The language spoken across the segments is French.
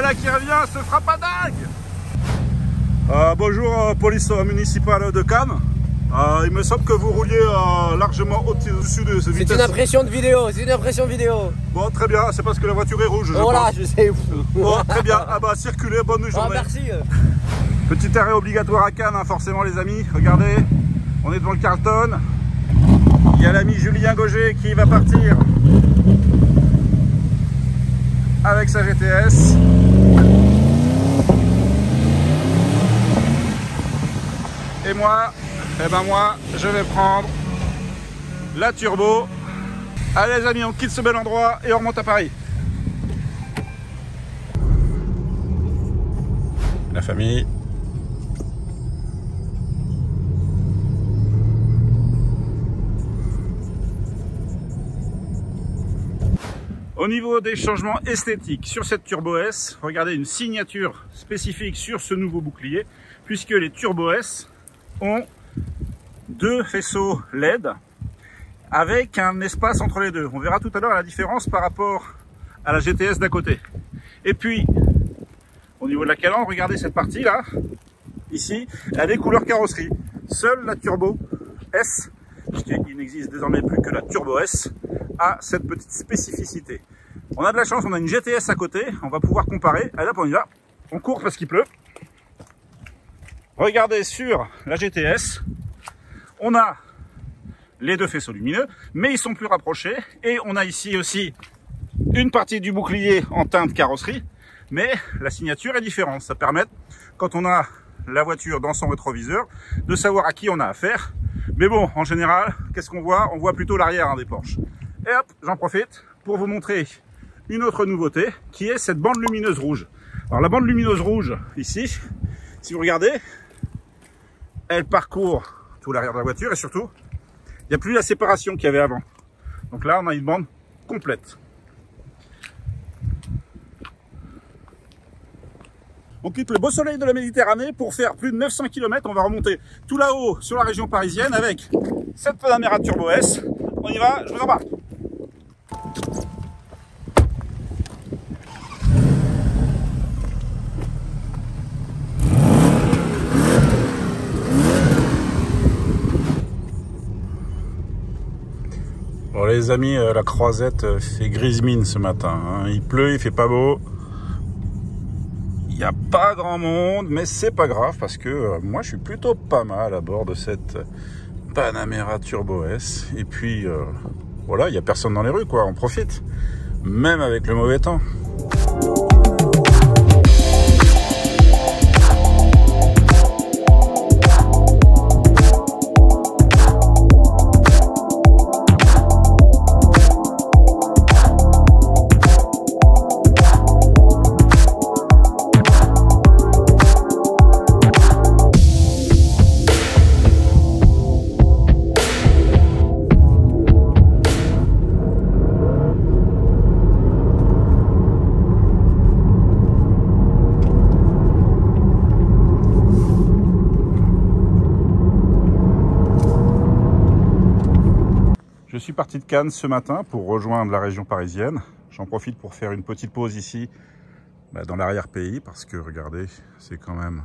là qui revient se fera pas dingue. Bonjour police municipale de Cannes. Il me semble que vous rouliez largement au-dessus de ce vitesse. C'est une impression de vidéo, c'est une impression vidéo. Bon, très bien, c'est parce que la voiture est rouge. Voilà, je sais. Bon, très bien. Ah bah, circulez, bonne journée. Merci. Petit arrêt obligatoire à Cannes, hein, forcément, les amis. Regardez, on est devant le Carlton. Il y a l'ami Julien Gauger qui va partir avec sa GTS. Et moi, je vais prendre la turbo. Allez les amis, on quitte ce bel endroit et on remonte à Paris. La famille. Au niveau des changements esthétiques sur cette Turbo S, regardez une signature spécifique sur ce nouveau bouclier, puisque les Turbo S ont deux faisceaux LED avec un espace entre les deux. On verra tout à l'heure la différence par rapport à la GTS d'à côté. Et puis, au niveau de la calandre, regardez cette partie là, ici, elle a des couleurs carrosserie. Seule la Turbo S, puisqu'il n'existe désormais plus que la Turbo S, a cette petite spécificité. On a de la chance, on a une GTS à côté, on va pouvoir comparer. Allez hop, on y va. On court parce qu'il pleut. Regardez sur la GTS, on a les deux faisceaux lumineux, mais ils sont plus rapprochés. Et on a ici aussi une partie du bouclier en teinte carrosserie, mais la signature est différente. Ça permet, quand on a la voiture dans son rétroviseur, de savoir à qui on a affaire. Mais bon, en général, qu'est-ce qu'on voit? On voit plutôt l'arrière des Porsche. Et hop, j'en profite pour vous montrer une autre nouveauté, qui est cette bande lumineuse rouge. Alors la bande lumineuse rouge, ici, si vous regardez, elle parcourt tout l'arrière de la voiture et surtout, il n'y a plus la séparation qu'il y avait avant. Donc là, on a une bande complète. On quitte le beau soleil de la Méditerranée pour faire plus de 900 km. On va remonter tout là-haut sur la région parisienne avec cette Panamera Turbo S. On y va, je vous embarque. Bon les amis, la croisette fait grise mine ce matin, hein. Il pleut, il fait pas beau. Il n'y a pas grand monde, mais c'est pas grave parce que moi je suis plutôt pas mal à bord de cette Panamera Turbo S. Et puis voilà, il n'y a personne dans les rues quoi, on profite. Même avec le mauvais temps. Je suis parti de Cannes ce matin pour rejoindre la région parisienne. J'en profite pour faire une petite pause ici dans l'arrière-pays parce que regardez, c'est quand même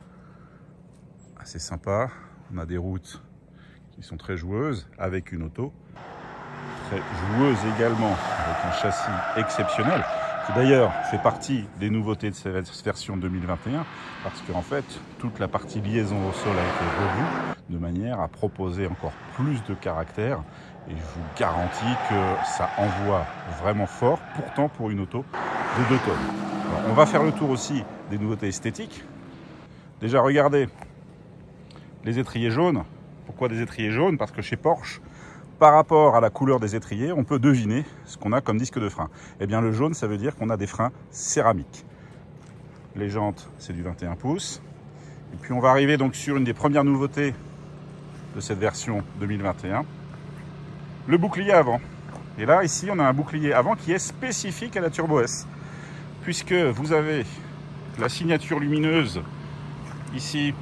assez sympa. On a des routes qui sont très joueuses avec une auto, très joueuse également avec un châssis exceptionnel qui d'ailleurs fait partie des nouveautés de cette version 2021 parce qu'en fait toute la partie liaison au sol a été revue de manière à proposer encore plus de caractère. Et je vous garantis que ça envoie vraiment fort, pourtant pour une auto de 2 tonnes. Alors, on va faire le tour aussi des nouveautés esthétiques. Déjà, regardez les étriers jaunes. Pourquoi des étriers jaunes? Parce que chez Porsche, par rapport à la couleur des étriers, on peut deviner ce qu'on a comme disque de frein. Eh bien, le jaune, ça veut dire qu'on a des freins céramiques. Les jantes, c'est du 21 pouces. Et puis, on va arriver donc sur une des premières nouveautés de cette version 2021. Le bouclier avant. Et là, ici, on a un bouclier avant qui est spécifique à la Turbo S. Puisque vous avez la signature lumineuse, ici,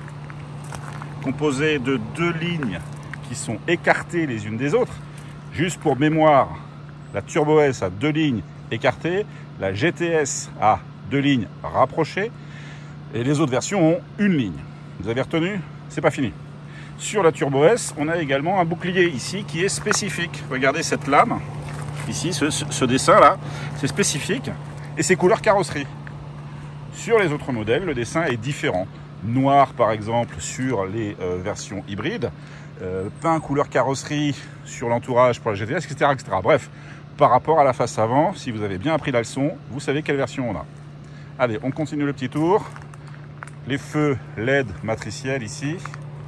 composée de 2 lignes qui sont écartées les unes des autres. Juste pour mémoire, la Turbo S a 2 lignes écartées, la GTS a 2 lignes rapprochées. Et les autres versions ont une ligne. Vous avez retenu? C'est pas fini. Sur la Turbo S, on a également un bouclier ici qui est spécifique. Regardez cette lame, ici, ce dessin-là, c'est spécifique. Et c'est couleur carrosserie. Sur les autres modèles, le dessin est différent. Noir, par exemple, sur les versions hybrides. Peint couleur carrosserie sur l'entourage pour la GTS, etc., etc. Bref, par rapport à la face avant, si vous avez bien appris la leçon, vous savez quelle version on a. Allez, on continue le petit tour. Les feux LED matriciels ici.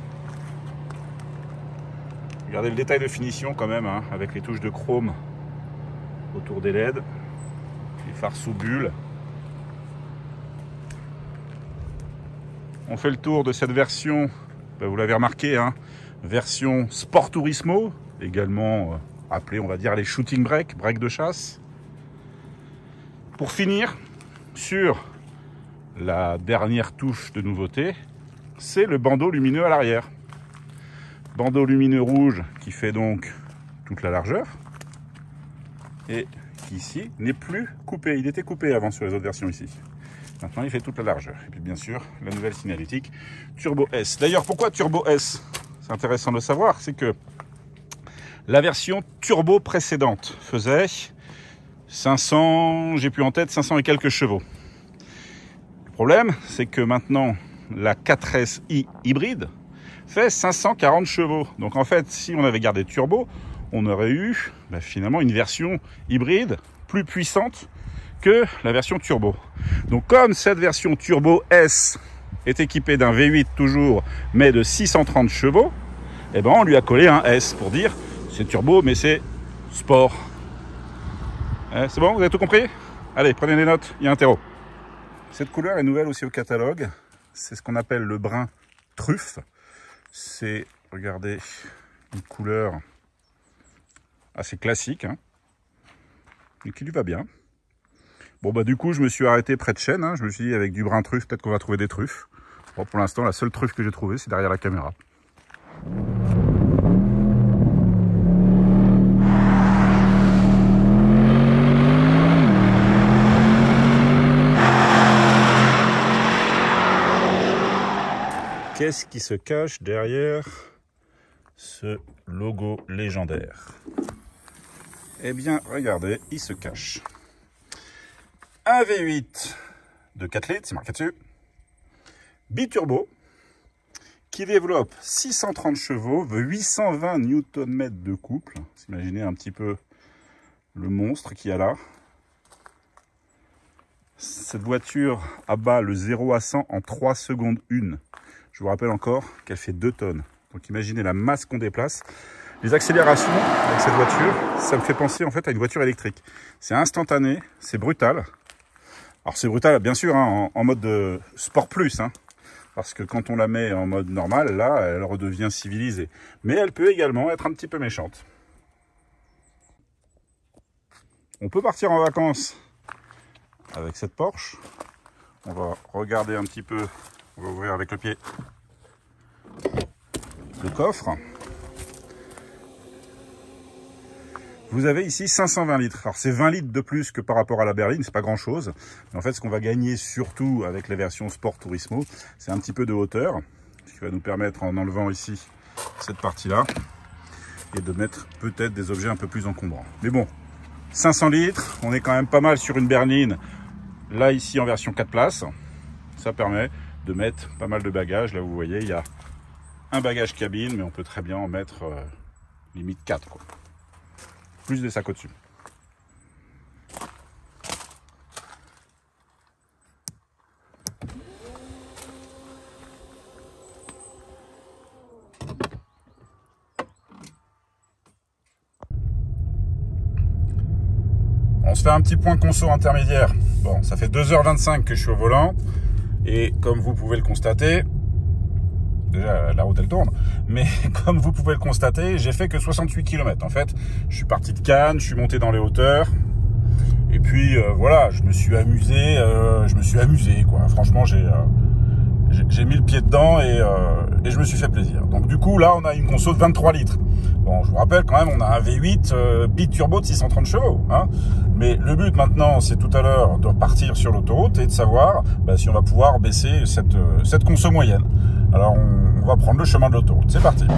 Regardez le détail de finition quand même, hein, avec les touches de chrome autour des LED. Les phares sous bulles. On fait le tour de cette version, vous l'avez remarqué, hein, version Sport Turismo, également appelée, on va dire, les shooting breaks, break de chasse. Pour finir, sur la dernière touche de nouveauté, c'est le bandeau lumineux à l'arrière. Bandeau lumineux rouge qui fait donc toute la largeur et qui ici n'est plus coupé. Il était coupé avant sur les autres versions ici. Maintenant il fait toute la largeur. Et puis bien sûr la nouvelle signalétique Turbo S. D'ailleurs pourquoi Turbo S? C'est intéressant de le savoir, c'est que la version Turbo précédente faisait 500, j'ai plus en tête, 500 et quelques chevaux. Le problème c'est que maintenant la 4SI hybride fait 540 chevaux. Donc en fait, si on avait gardé turbo, on aurait eu finalement une version hybride plus puissante que la version turbo. Donc comme cette version Turbo S est équipée d'un V8 toujours, mais de 630 chevaux, eh ben on lui a collé un S pour dire c'est turbo, mais c'est sport. C'est bon, vous avez tout compris? Allez, prenez des notes, il y a un terreau. Cette couleur est nouvelle aussi au catalogue. C'est ce qu'on appelle le brun truffe. C'est, regardez, une couleur assez classique, hein, et qui lui va bien. Bon, du coup, je me suis arrêté près de Chêne, hein. Je me suis dit, avec du brun truffe, peut-être qu'on va trouver des truffes. Bon, pour l'instant, la seule truffe que j'ai trouvée, c'est derrière la caméra. Qu'est-ce qui se cache derrière ce logo légendaire? Eh bien, regardez, il se cache un V8 de 4 litres, c'est marqué dessus, biturbo, qui développe 630 chevaux, 820 Nm de couple. Vous imaginez un petit peu le monstre qu'il y a là. Cette voiture abat le 0 à 100 en 3 secondes 1. Je vous rappelle encore qu'elle fait 2 tonnes. Donc imaginez la masse qu'on déplace. Les accélérations avec cette voiture, ça me fait penser en fait à une voiture électrique. C'est instantané, c'est brutal. Alors c'est brutal bien sûr hein, en mode de sport plus. Hein, parce que quand on la met en mode normal, là, elle redevient civilisée. Mais elle peut également être un petit peu méchante. On peut partir en vacances avec cette Porsche. On va regarder un petit peu. On va ouvrir avec le pied le coffre. Vous avez ici 520 litres. Alors c'est 20 litres de plus que par rapport à la berline, c'est pas grand chose. Mais en fait, ce qu'on va gagner surtout avec les versions Sport Turismo, c'est un petit peu de hauteur, ce qui va nous permettre, en enlevant ici cette partie-là, et de mettre peut-être des objets un peu plus encombrants. Mais bon, 500 litres, on est quand même pas mal sur une berline. Là, ici, en version 4 places, ça permet de mettre pas mal de bagages. Là, vous voyez, il y a un bagage cabine, mais on peut très bien en mettre limite 4, quoi. Plus des sacs au-dessus. On se fait un petit point conso intermédiaire. Bon, ça fait 2h25 que je suis au volant. Et comme vous pouvez le constater, déjà la route elle tourne, mais comme vous pouvez le constater, j'ai fait que 68 km. En fait, je suis parti de Cannes, je suis monté dans les hauteurs. Et puis voilà, je me suis amusé quoi. Franchement, j'ai mis le pied dedans et je me suis fait plaisir. Donc du coup, là, on a une conso de 23 litres. Bon, je vous rappelle quand même, on a un V8 biturbo de 630 chevaux. Hein. Mais le but maintenant, c'est tout à l'heure de partir sur l'autoroute et de savoir si on va pouvoir baisser cette conso moyenne. Alors, on va prendre le chemin de l'autoroute. C'est parti.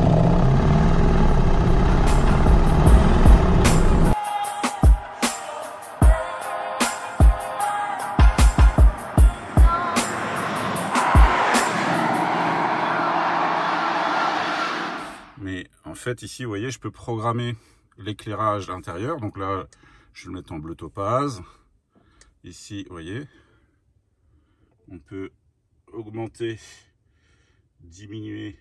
Mais en fait, ici, vous voyez, je peux programmer l'éclairage intérieur. Donc là, je vais le mettre en bleu topaz. Ici, vous voyez, on peut augmenter, diminuer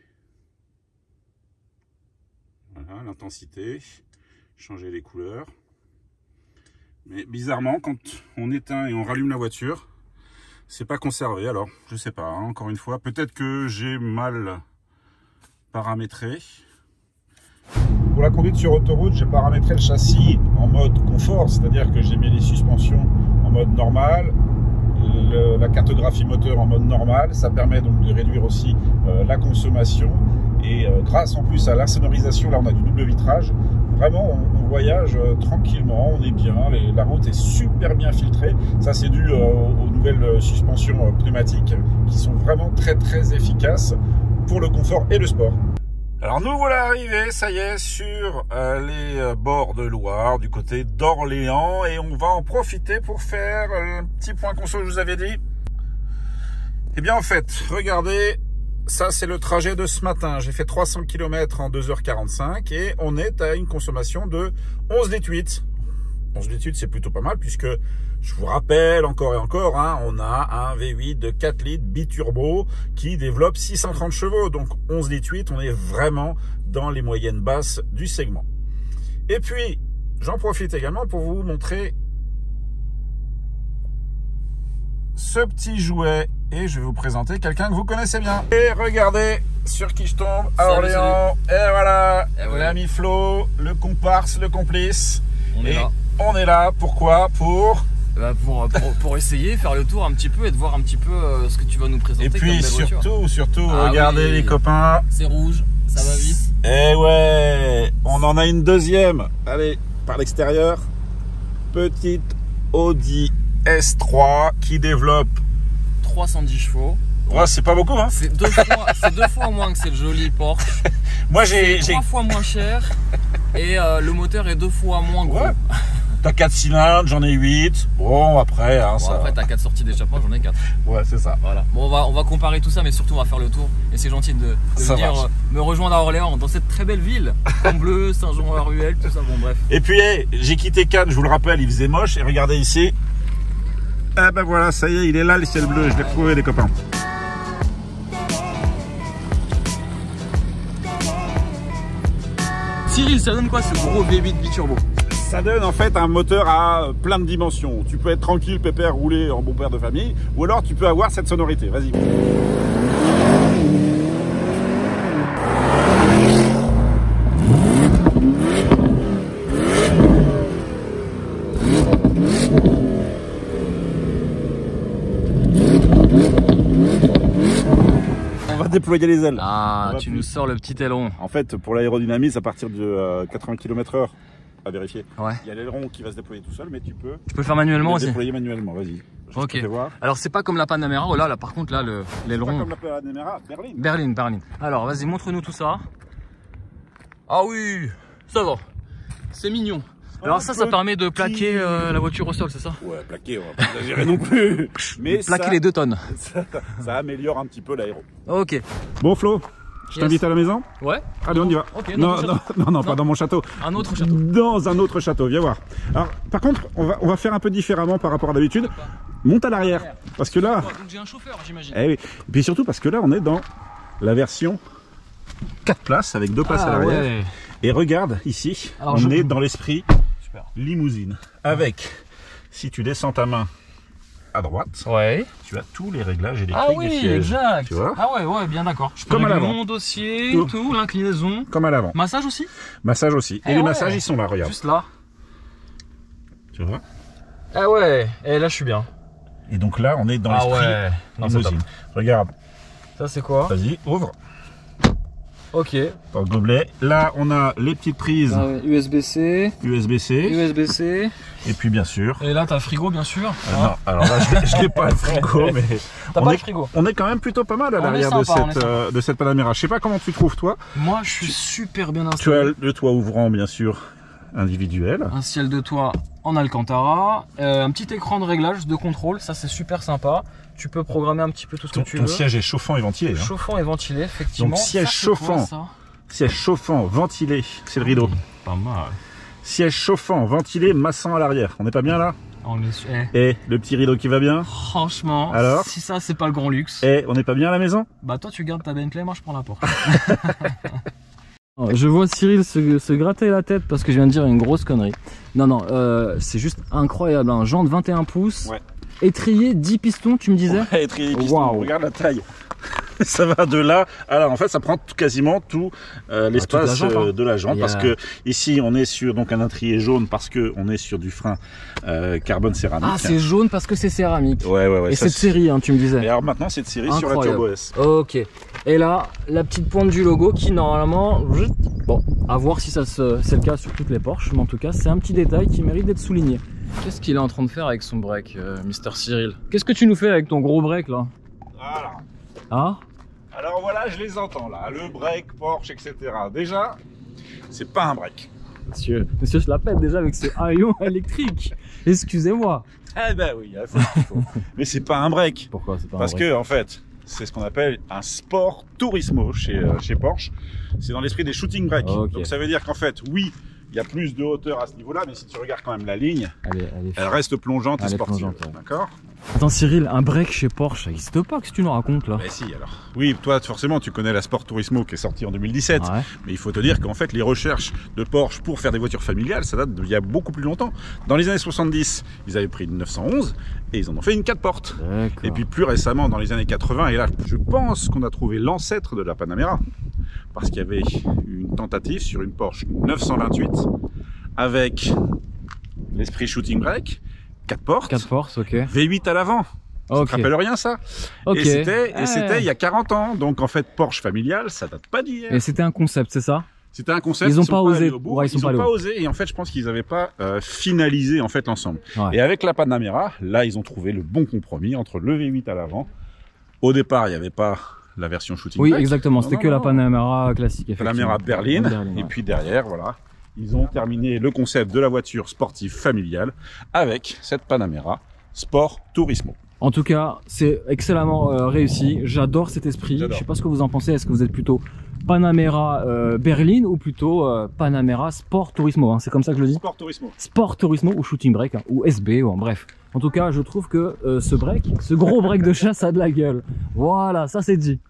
l'intensité, changer les couleurs. Mais bizarrement, quand on éteint et on rallume la voiture, c'est pas conservé. Alors, je sais pas, hein, encore une fois, peut-être que j'ai mal paramétré. Pour la conduite sur autoroute, j'ai paramétré le châssis en mode confort, c'est-à-dire que j'ai mis les suspensions en mode normal, la cartographie moteur en mode normal. Ça permet donc de réduire aussi la consommation. Et grâce en plus à l'insonorisation, là on a du double vitrage. Vraiment, on voyage tranquillement, on est bien, la route est super bien filtrée. Ça, c'est dû aux nouvelles suspensions pneumatiques qui sont vraiment très efficaces pour le confort et le sport. Alors nous voilà arrivés, ça y est, sur les bords de Loire, du côté d'Orléans, et on va en profiter pour faire un petit point conso, je vous avais dit. Eh bien en fait, regardez, ça c'est le trajet de ce matin. J'ai fait 300 km en 2h45 et on est à une consommation de 11 litres 8. 11 litres 8, c'est plutôt pas mal puisque, je vous rappelle encore et encore, hein, on a un V8 de 4 litres biturbo qui développe 630 chevaux. Donc 11 litres 8, on est vraiment dans les moyennes basses du segment. Et puis, j'en profite également pour vous montrer ce petit jouet et je vais vous présenter quelqu'un que vous connaissez bien. Et regardez sur qui je tombe à Orléans. Et voilà, l'ami Flo, le comparse, le complice. On est là, pourquoi? Pour essayer, faire le tour un petit peu et de voir un petit peu ce que tu vas nous présenter. Et puis surtout, regardez les copains. C'est rouge, ça va vite. Eh ouais, on en a une deuxième. Allez, par l'extérieur. Petite Audi S3 qui développe 310 chevaux. Ouais, c'est pas beaucoup, hein. C'est deux fois moins que c'est le joli Porsche. Moi, j'ai 3 fois moins cher et le moteur est 2 fois moins gros. Ouais. T'as 4 cylindres, j'en ai 8. Bon, après, hein, ça... Après, t'as 4 sorties d'échappement, j'en ai 4. Ouais, c'est ça. Voilà. Bon, on va comparer tout ça, mais surtout, on va faire le tour. Et c'est gentil de venir me rejoindre à Orléans, dans cette très belle ville. Combleu, Saint-Jean-la-Ruelle, tout ça, bon, bref. Et puis, j'ai quitté Cannes, je vous le rappelle, il faisait moche. Et regardez ici. Ah ben voilà, ça y est, il est là, le ciel bleu. Je l'ai trouvé, les copains. Cyril, ça donne quoi ce gros V8 biturbo? Ça donne en fait un moteur à plein de dimensions. Tu peux être tranquille, pépère, rouler en bon père de famille, ou alors tu peux avoir cette sonorité. Vas-y. On va déployer les ailes. Ah, tu nous sors le petit aileron. En fait, pour l'aérodynamisme, à partir de 80 km/h, à vérifier. Ouais. Il y a l'aileron qui va se déployer tout seul, mais tu peux le faire manuellement aussi. Déployer manuellement, vas-y. Ok. Alors c'est pas comme la Panamera. Oh là, par contre là l'aileron. Pas comme la Panamera, Berline. Berline. Alors vas-y, montre-nous tout ça. Ah oui, ça va. C'est mignon. Alors ça permet de plaquer la voiture au sol, c'est ça? Ouais, plaquer, on va pas exagérer non plus. Mais plaquer les 2 tonnes. Ça améliore un petit peu l'aéro. Ok. Bon Flo, je t'invite à la maison. Ouais. Allez, on y va. Okay, non, pas dans mon château. Un autre château. Dans un autre château, viens voir. Alors, par contre, on va faire un peu différemment par rapport à d'habitude. Monte à l'arrière. Parce que là... Donc j'ai un chauffeur, j'imagine. Eh oui. Et puis surtout parce que là, on est dans la version 4 places avec 2 places à l'arrière. Ouais. Et regarde, ici, on est dans l'esprit limousine. Avec, si tu descends ta main à droite, tu as tous les réglages électriques du siège. Exact. Tu vois? Ah ouais, bien d'accord. Je peux comme à l'avant. mon dossier, tout, l'inclinaison. Comme à l'avant. Massage aussi? Massage aussi. Et les massages, ils sont là, regarde. Juste là. Tu vois? Ah ouais, et là je suis bien. Et donc là, on est dans l'esprit limousine. Regarde. Ça c'est quoi? Vas-y, ouvre. Ok. Dans le gobelet. Là, on a les petites prises USB-C. USB-C. USB-C. Et puis, bien sûr. Et là, t'as le frigo, bien sûr. Non, alors là, je n'ai pas le frigo, mais. T'as pas le frigo. On est quand même plutôt pas mal à l'arrière de cette Panamera. Je sais pas comment tu trouves, toi. Moi, je suis super bien installé. Tu as le toit ouvrant, bien sûr, individuel. Un ciel de toit en Alcantara. Un petit écran de réglage, de contrôle. Ça, c'est super sympa. Tu peux programmer un petit peu tout ce que tu veux. Ton siège est chauffant et ventilé. Hein. Chauffant et ventilé, effectivement. Donc, siège chauffant. Siège chauffant, ventilé. C'est le rideau. Pas mal. Siège chauffant, ventilé, massant à l'arrière. On n'est pas bien là? On est... Et le petit rideau qui va bien? Franchement, alors, si ça c'est pas le grand luxe. Et on n'est pas bien à la maison? Bah toi tu gardes ta Bentley, moi je prends la Porsche. Je vois Cyril se gratter la tête parce que je viens de dire une grosse connerie. Non, c'est juste incroyable. Hein. Jante 21 pouces, ouais. Étrier 10 pistons, tu me disais? Ouais, étrier 10 pistons, wow. Regarde la taille. Ça va de là. Alors en fait, ça prend quasiment tout l'espace de la jante, parce que ici on est sur donc un étrier jaune parce que on est sur du frein carbone céramique. Ah, c'est jaune parce que c'est céramique. Ouais. Et cette série, hein, tu me disais. Et alors maintenant cette série incroyable. sur la Turbo S. Ok. Et là, la petite pointe du logo qui normalement, bon, à voir si ça c'est le cas sur toutes les Porsche, mais en tout cas, c'est un petit détail qui mérite d'être souligné. Qu'est-ce qu'il est en train de faire avec son break, Mister Cyril? Qu'est-ce que tu nous fais avec ton gros break là? Voilà. Ah, alors voilà, je les entends là, le break, Porsche, etc. Déjà, c'est pas un break. Monsieur, je la pète déjà avec ce haillon électrique. Excusez-moi. Eh ben oui, il faut. Mais c'est pas un break. Pourquoi c'est pas Parce un break? que en fait, c'est ce qu'on appelle un sport tourismo chez Porsche. C'est dans l'esprit des shooting breaks. Okay. Donc ça veut dire qu'en fait, oui, il y a plus de hauteur à ce niveau-là, mais si tu regardes quand même la ligne, elle reste plongeante et sportive. Ouais. D'accord? Attends Cyril, un break chez Porsche, ça n'existe pas, qu'est-ce que tu nous racontes là? Mais si alors. Oui, toi forcément tu connais la Sport Turismo qui est sortie en 2017, ouais. Mais il faut te dire qu'en fait les recherches de Porsche pour faire des voitures familiales, ça date d'il y a beaucoup plus longtemps. Dans les années 70, ils avaient pris une 911 et ils en ont fait une 4 portes. Et puis plus récemment, dans les années 80, et là je pense qu'on a trouvé l'ancêtre de la Panamera, parce qu'il y avait une tentative sur une Porsche 928 avec l'esprit shooting break, 4 portes, ok. V8 à l'avant. Ça te rappelle rien ça? Okay. Et c'était il y a 40 ans, donc en fait Porsche familiale, ça date pas d'hier. Et c'était un concept, c'est ça? C'était un concept. Ils n'ont pas osé. Ouais, ils n'ont pas osé. Et en fait, je pense qu'ils n'avaient pas finalisé en fait l'ensemble. Ouais. Et avec la Panamera, là, ils ont trouvé le bon compromis entre le V8 à l'avant. Au départ, il n'y avait pas la version shooting. Oui, exactement. C'était que la Panamera classique. Panamera berline. Et puis derrière, voilà, ils ont terminé le concept de la voiture sportive familiale avec cette Panamera Sport Turismo. En tout cas, c'est excellemment réussi. J'adore cet esprit. Je sais pas ce que vous en pensez. Est-ce que vous êtes plutôt Panamera berline ou plutôt Panamera Sport Turismo, hein, c'est comme ça que je le dis? Sport Turismo. Sport Turismo ou shooting break, hein, ou SB, ou bref. En tout cas, je trouve que ce gros break de chasse a de la gueule. Voilà, ça c'est dit.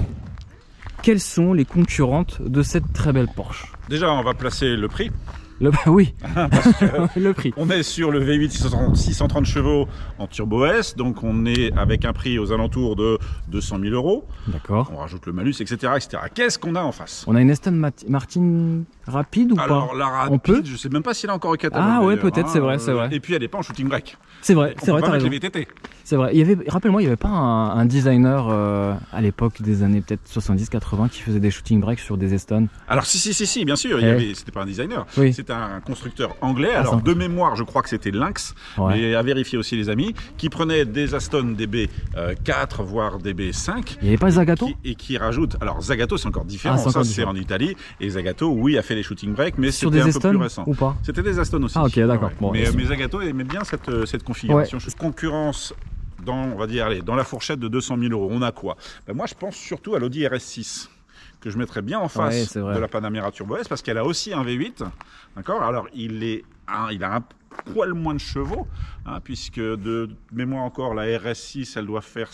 Quelles sont les concurrentes de cette très belle Porsche? Déjà, on va placer le prix. Oui, parce que le prix. On est sur le V8 630 chevaux en Turbo S, donc on est avec un prix aux alentours de 200 000 €. D'accord. On rajoute le malus, etc. etc. Qu'est-ce qu'on a en face? On a une Aston Martin rapide ou pas? Alors la rapide, je sais même pas si elle est encore au catalogue. Ah ouais, peut-être, c'est vrai, c'est vrai. Et puis elle n'est pas en shooting break. C'est vrai, t'as raison. Les VTT. C'est vrai. Rappelle-moi, il n'y avait pas un designer à l'époque des années peut-être 70-80 qui faisait des shooting breaks sur des Aston? Alors si, bien sûr. C'était pas un designer. Oui. C'était un constructeur anglais. Alors de mémoire, je crois que c'était Lynx, ouais. Mais à vérifier aussi les amis, qui prenait des Aston DB4 voire DB5. Il n'y avait pas Zagato? Et qui rajoute. Alors Zagato c'est encore différent. Ça c'est en Italie. Et Zagato, oui, a fait les shooting breaks, mais c'était un peu plus récent. Ou pas? C'était des Aston aussi. Ah ok, d'accord. Ouais. Bon, mais Zagato aimait bien cette configuration. Ouais. Concurrence on va dire, allez, dans la fourchette de 200 000 €. On a quoi? Moi je pense surtout à l'Audi RS6. Que je mettrais bien en face de la Panamera Turbo S parce qu'elle a aussi un V8, d'accord. Alors il a un poil moins de chevaux, hein, puisque de mémoire encore la RS6 elle doit faire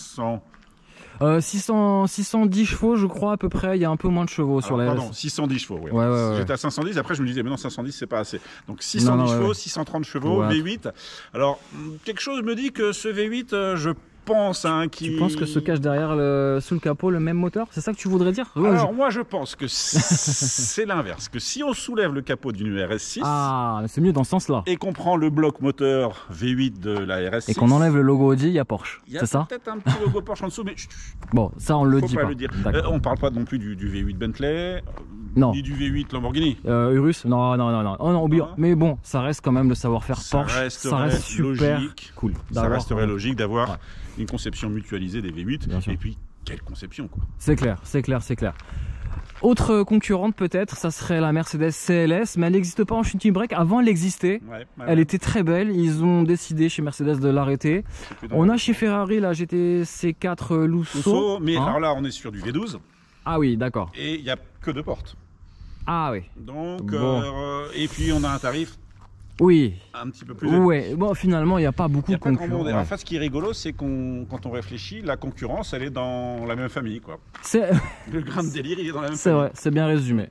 610 chevaux je crois à peu près, il y a un peu moins de chevaux sur la RS6. Pardon, 610 chevaux, oui. Ouais. J'étais à 510, après je me disais mais non 510 c'est pas assez. Donc 610 chevaux, 630 chevaux, V8. Alors quelque chose me dit que ce V8, je pense hein, qui... Tu penses que se cache derrière, sous le capot, le même moteur? C'est ça que tu voudrais dire? Alors moi je pense que c'est l'inverse, que si on soulève le capot d'une RS6 Ah, c'est mieux dans ce sens-là. et qu'on prend le bloc moteur V8 de la RS6 Et qu'on enlève le logo Audi, il y a Porsche, c'est ça? peut-être un petit logo Porsche en dessous, mais Bon, ça on le faut dit pas pas. le dire. On parle pas non plus du V8 Bentley, Non. ni du V8 Lamborghini. Urus? Non, non, non, non. Oh non, oublie. Non. Mais bon, ça reste quand même le savoir-faire Porsche. Ça reste super logique. cool. Ça resterait logique d'avoir Ouais. une conception mutualisée des V8. Bien sûr. Et puis, quelle conception quoi. C'est clair, c'est clair, c'est clair. Autre concurrente peut-être, ça serait la Mercedes CLS, mais elle n'existe pas en shunting brake. Avant, elle existait. Ouais, Elle était très belle. Ils ont décidé chez Mercedes de l'arrêter. On a chez Ferrari la GTC 4 Lusso. Mais Hein alors là, on est sur du V12 Ah oui, d'accord. et il n'y a que 2 portes. Ah oui. Donc, Bon. et puis on a un tarif Oui. un petit peu plus élevé. Ouais. Bon, finalement, il n'y a pas beaucoup Il y a de pas grand concurrents. monde. Ouais. En fait, ce qui est rigolo, c'est quand on réfléchit, la concurrence, elle est dans la même famille, quoi. C'est Le grain de délire, il est dans la même c'est famille. vrai, c'est bien résumé.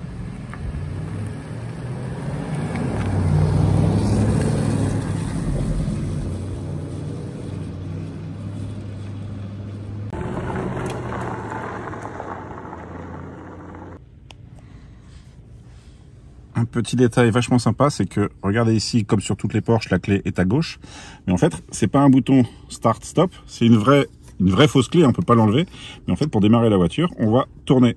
Un petit détail vachement sympa, c'est que, regardez ici, comme sur toutes les Porsche, la clé est à gauche. Mais en fait, c'est pas un bouton start-stop, c'est une vraie fausse clé, on peut pas l'enlever. Mais en fait, pour démarrer la voiture, on va tourner.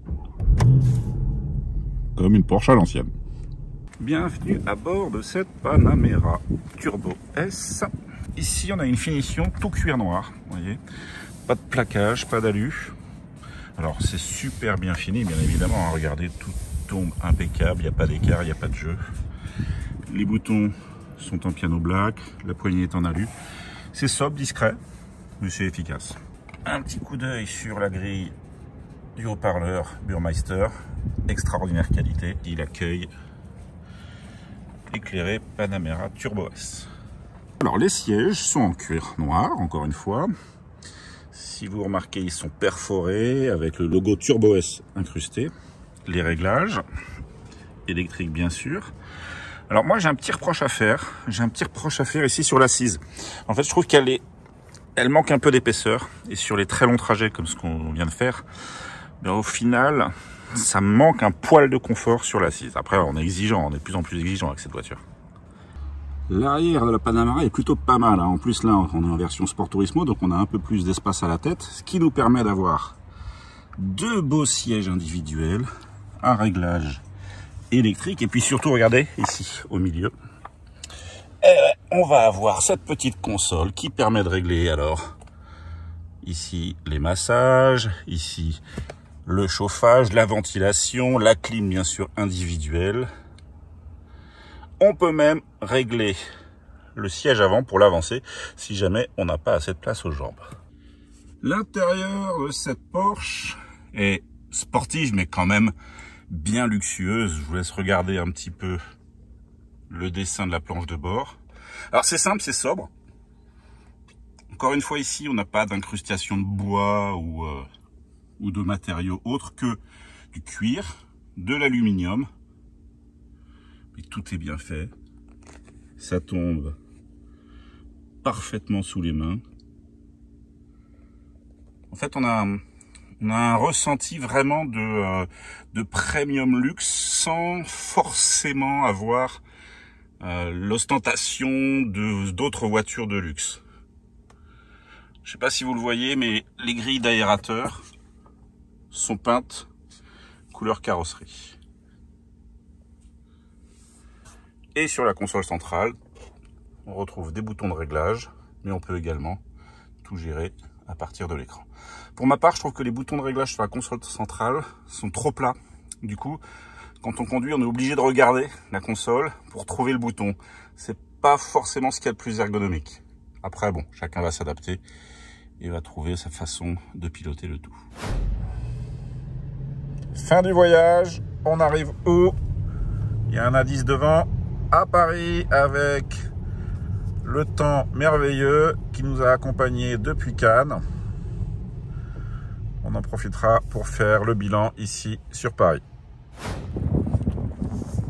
Comme une Porsche à l'ancienne. Bienvenue à bord de cette Panamera Turbo S. Ici, on a une finition tout cuir noir, vous voyez. Pas de plaquage, pas d'alu. Alors, c'est super bien fini, bien évidemment. Hein, regardez, tout tombe impeccable, il n'y a pas d'écart, il n'y a pas de jeu. Les boutons sont en piano black, la poignée est en alu. C'est sobre, discret, mais c'est efficace. Un petit coup d'œil sur la grille du haut-parleur Burmeister, extraordinaire qualité. Il accueille éclairé Panamera Turbo S. Alors les sièges sont en cuir noir, encore une fois. Si vous remarquez, ils sont perforés avec le logo Turbo S incrusté. Les réglages électriques bien sûr. Alors moi j'ai un petit reproche à faire. J'ai un petit reproche à faire ici sur l'assise. En fait je trouve elle manque un peu d'épaisseur. Et sur les très longs trajets comme ce qu'on vient de faire, ben, au final ça manque un poil de confort sur l'assise. Après on est exigeant, on est de plus en plus exigeant avec cette voiture. L'arrière de la Panamera est plutôt pas mal. En plus là on est en version Sport Turismo, donc on a un peu plus d'espace à la tête. Ce qui nous permet d'avoir 2 beaux sièges individuels, un réglage électrique et puis surtout regardez ici au milieu on va avoir cette petite console qui permet de régler alors ici les massages, ici le chauffage, la ventilation, la clim bien sûr individuelle. On peut même régler le siège avant pour l'avancer si jamais on n'a pas assez de place aux jambes. L'intérieur de cette Porsche est sportive mais quand même bien luxueuse. Je vous laisse regarder un petit peu le dessin de la planche de bord. Alors c'est simple, c'est sobre. Encore une fois ici, on n'a pas d'incrustation de bois ou de matériaux autres que du cuir, de l'aluminium. Mais tout est bien fait. Ça tombe parfaitement sous les mains. En fait, on a un ressenti vraiment de premium luxe sans forcément avoir l'ostentation d'autres voitures de luxe. Je sais pas si vous le voyez, mais les grilles d'aérateur sont peintes couleur carrosserie. Et sur la console centrale, on retrouve des boutons de réglage, mais on peut également tout gérer à partir de l'écran. Pour ma part, je trouve que les boutons de réglage sur la console centrale sont trop plats. Du coup, quand on conduit, on est obligé de regarder la console pour trouver le bouton. C'est pas forcément ce qu'il y a de plus ergonomique. Après, bon, chacun va s'adapter et va trouver sa façon de piloter le tout. Fin du voyage, on arrive où? Il y a un indice devant, à Paris, avec le temps merveilleux qui nous a accompagnés depuis Cannes. On en profitera pour faire le bilan ici sur Paris.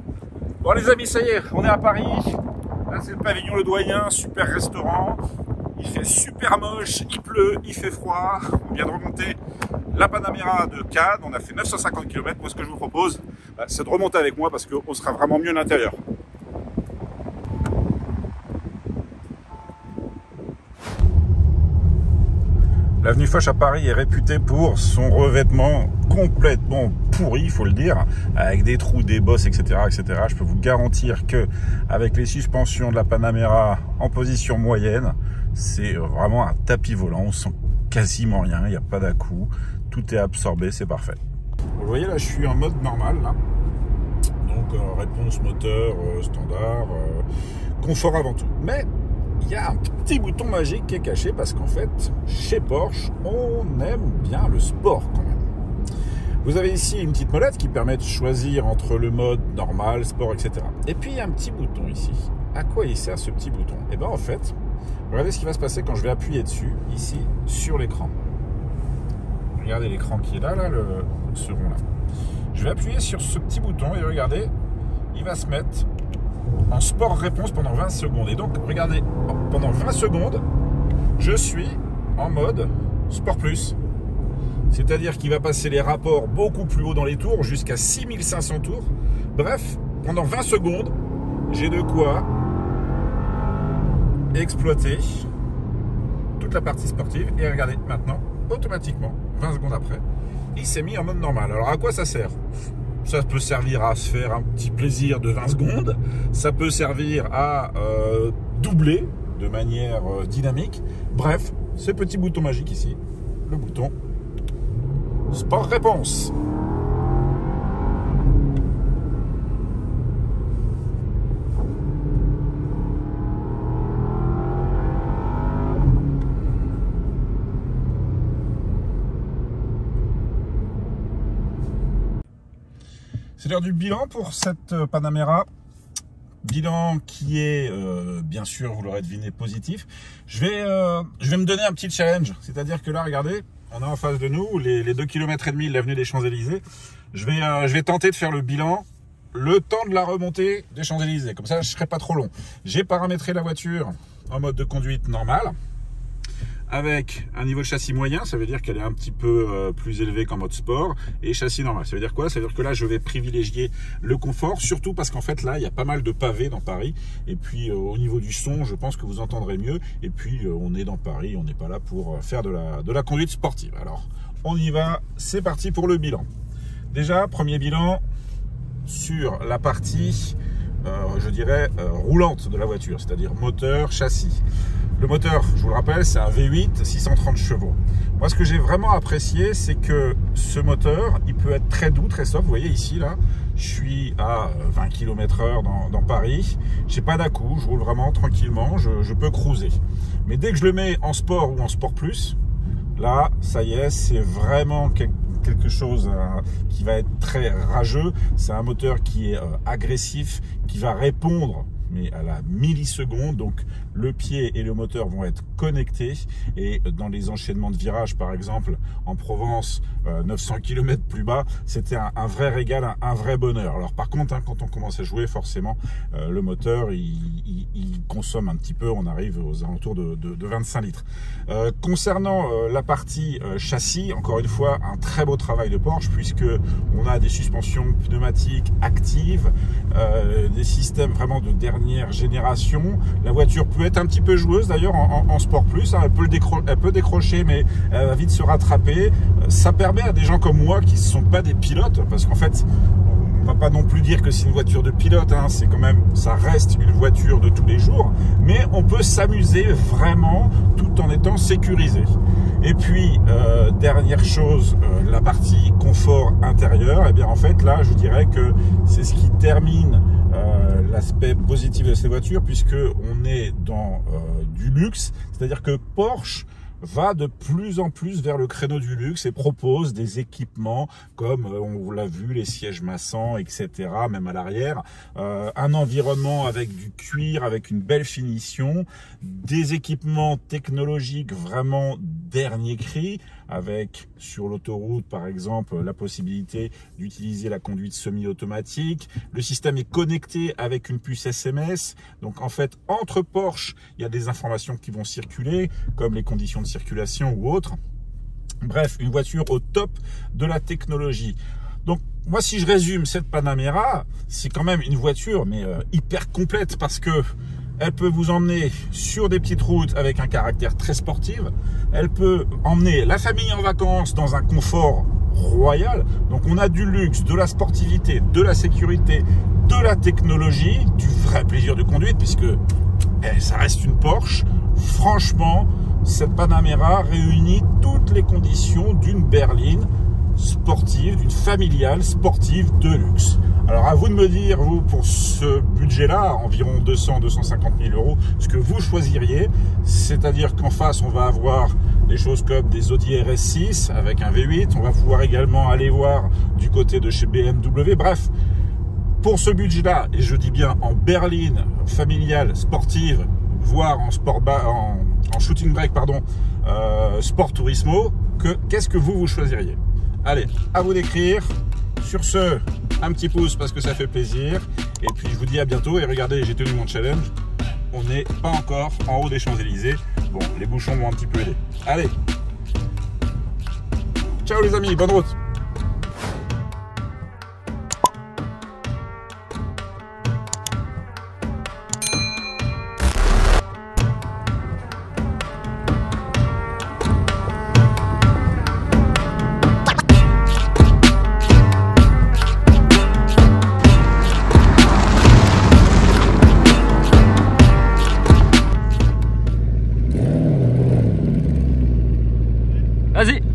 Bon les amis, ça y est, on est à Paris. Là c'est le pavillon Le Doyen, super restaurant. Il fait super moche, il pleut, il fait froid. On vient de remonter la Panamera de Cannes, on a fait 950 km. Moi, ce que je vous propose, c'est de remonter avec moi parce qu'on sera vraiment mieux à l'intérieur. L'avenue Foch à Paris est réputée pour son revêtement complètement pourri, il faut le dire, avec des trous, des bosses, etc., etc. Je peux vous garantir que avec les suspensions de la Panamera en position moyenne, c'est vraiment un tapis volant. On sent quasiment rien, il n'y a pas d'à-coup, tout est absorbé, c'est parfait. Vous voyez là, je suis en mode normal là. Donc réponse moteur standard, confort avant tout. Mais il y a un petit bouton magique qui est caché parce qu'en fait, chez Porsche, on aime bien le sport quand même. Vous avez ici une petite molette qui permet de choisir entre le mode normal, sport, etc. Et puis il y a un petit bouton ici. À quoi il sert ce petit bouton? Et bien en fait, regardez ce qui va se passer quand je vais appuyer dessus, ici, sur l'écran. Regardez l'écran qui est là, ce rond là. Je vais appuyer sur ce petit bouton et regardez, il va se mettre en sport réponse pendant 20 secondes. Et donc, regardez, pendant 20 secondes, je suis en mode sport plus. C'est-à-dire qu'il va passer les rapports beaucoup plus haut dans les tours, jusqu'à 6500 tours. Bref, pendant 20 secondes, j'ai de quoi exploiter toute la partie sportive. Et regardez, maintenant, automatiquement, 20 secondes après, il s'est mis en mode normal. Alors, à quoi ça sert ? Ça peut servir à se faire un petit plaisir de 20 secondes. Ça peut servir à doubler de manière dynamique. Bref, ce petit bouton magique ici, le bouton Sport Réponse. C'est l'heure du bilan pour cette Panamera. Bilan qui est, bien sûr, vous l'aurez deviné, positif. Je vais me donner un petit challenge. C'est-à-dire que là, regardez, on a en face de nous les 2,5 km de l'avenue des Champs-Élysées. Je vais tenter de faire le bilan le temps de la remontée des Champs-Élysées. Comme ça, je ne serai pas trop long. J'ai paramétré la voiture en mode de conduite normale, avec un niveau de châssis moyen, ça veut dire qu'elle est un petit peu plus élevée qu'en mode sport, et châssis normal. Ça veut dire quoi? Ça veut dire que là, je vais privilégier le confort, surtout parce qu'en fait, là, il y a pas mal de pavés dans Paris, et puis au niveau du son, je pense que vous entendrez mieux, et puis on est dans Paris, on n'est pas là pour faire de la conduite sportive. Alors, on y va, c'est parti pour le bilan. Déjà, premier bilan sur la partie, je dirais, roulante de la voiture, c'est-à-dire moteur, châssis. Le moteur, je vous le rappelle, c'est un V8 630 chevaux. Moi, ce que j'ai vraiment apprécié, c'est que ce moteur, il peut être très doux, très soft. Vous voyez ici, là, je suis à 20 km/h dans Paris. Je n'ai pas d'à-coup, je roule vraiment tranquillement, je peux cruiser. Mais dès que je le mets en sport ou en sport plus, là, ça y est, c'est vraiment quelque chose qui va être très rageux. C'est un moteur qui est agressif, qui va répondre mais à la milliseconde. Donc le pied et le moteur vont être connectés, et dans les enchaînements de virages, par exemple en Provence, 900 km plus bas, c'était un vrai régal, un vrai bonheur. Alors par contre, quand on commence à jouer, forcément le moteur il consomme un petit peu, on arrive aux alentours de 25 litres. Concernant la partie châssis, encore une fois, un très beau travail de Porsche, puisque on a des suspensions pneumatiques actives, des systèmes vraiment de dernière génération. La voiture peut être un petit peu joueuse d'ailleurs en sport plus, hein. Elle peut décrocher, mais elle va vite se rattraper. Ça permet à des gens comme moi qui ne sont pas des pilotes, parce qu'en fait on va pas non plus dire que c'est une voiture de pilote, hein. C'est quand même, ça reste une voiture de tous les jours, mais on peut s'amuser vraiment tout en étant sécurisé. Et puis dernière chose, la partie confort intérieur, et bien en fait là je dirais que c'est ce qui termine l'aspect positif de ces voitures, puisque on est dans du luxe, c'est-à-dire que Porsche va de plus en plus vers le créneau du luxe et propose des équipements comme, on l'a vu, les sièges massants, etc., même à l'arrière, un environnement avec du cuir, avec une belle finition, des équipements technologiques vraiment dernier cri, avec sur l'autoroute par exemple la possibilité d'utiliser la conduite semi-automatique. Le système est connecté avec une puce SMS, donc en fait entre Porsche il y a des informations qui vont circuler comme les conditions de circulation ou autres. Bref, une voiture au top de la technologie. Donc moi si je résume cette Panamera, c'est quand même une voiture mais hyper complète parce que elle peut vous emmener sur des petites routes avec un caractère très sportif. Elle peut emmener la famille en vacances dans un confort royal. Donc on a du luxe, de la sportivité, de la sécurité, de la technologie, du vrai plaisir de conduite puisque ça reste une Porsche. Franchement, cette Panamera réunit toutes les conditions d'une berline sportive, d'une familiale sportive de luxe. Alors à vous de me dire, vous, pour ce budget-là, environ 200-250 000 euros, ce que vous choisiriez, c'est-à-dire qu'en face, on va avoir des choses comme des Audi RS6 avec un V8, on va pouvoir également aller voir du côté de chez BMW, bref, pour ce budget-là, et je dis bien en berline familiale, sportive, voire en en shooting brake, pardon, sport turismo, qu'est-ce que vous choisiriez? Allez, à vous d'écrire. Sur ce, un petit pouce parce que ça fait plaisir. Et puis je vous dis à bientôt. Et regardez, j'ai tenu mon challenge. On n'est pas encore en haut des Champs-Élysées. Bon, les bouchons vont un petit peu aider. Allez. Ciao les amis, bonne route. Vas-y.